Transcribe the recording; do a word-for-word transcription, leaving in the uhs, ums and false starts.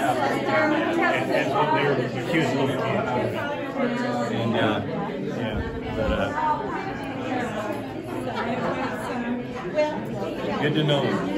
And that's what they were accused of. And, uh, yeah, but, uh, good to know.